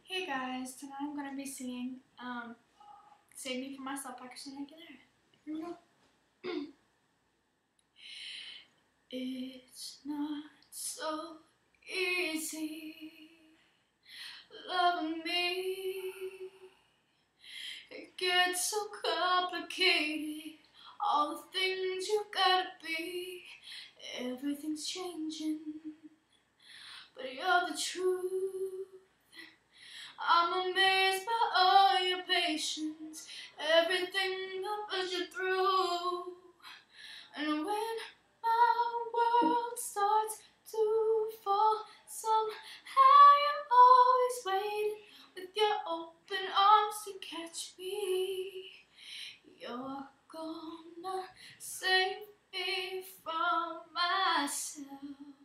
Hey guys, tonight I'm going to be singing Save Me From Myself by Christina Aguilera. Here we go. It's not so easy loving me. It gets so complicated. All the things you gotta be. Everything's changing, but you're the truth. I'm amazed by all your patience, everything I put you through. And when my world starts to fall, somehow you're always waiting with your open arms to catch me. You're gonna save me from myself,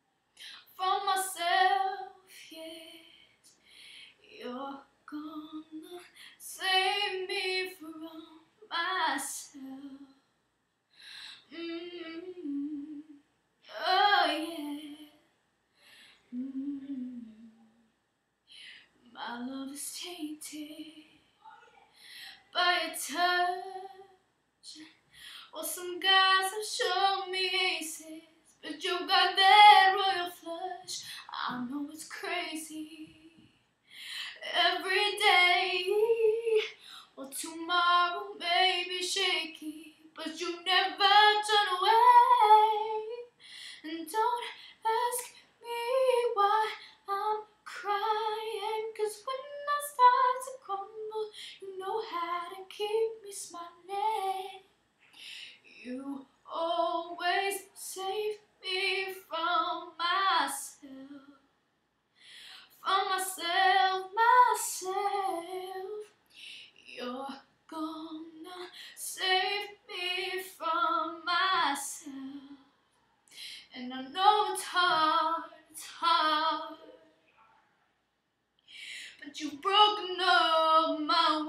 yes. You're gonna save me from myself. Oh yeah. My love is tainted by a touch. Well, some guys have shown me aces, but you got that royal flush. I know it's crazy. Every day, well, tomorrow may be shaky, but you never turn away. And don't ask me why I'm crying, 'cause when I start to crumble, you know how to keep me smiling. You always save me from myself. You're gonna save me from myself. And I know it's hard, but you've broken all my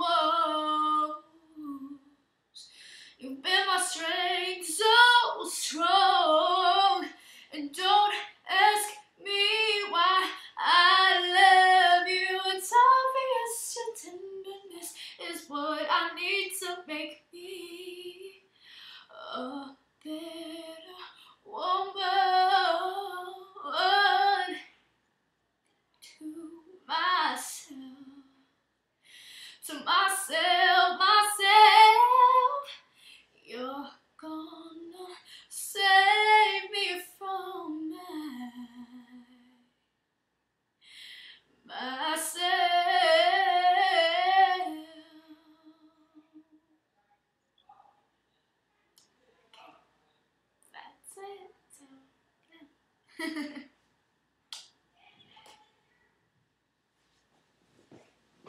walls. You've been my strength so strong. And don't ask me why I love you. It's obvious your tenderness is what I need to make me a better woman. To myself, you're gonna save me from myself. Okay, that's it. So, yeah.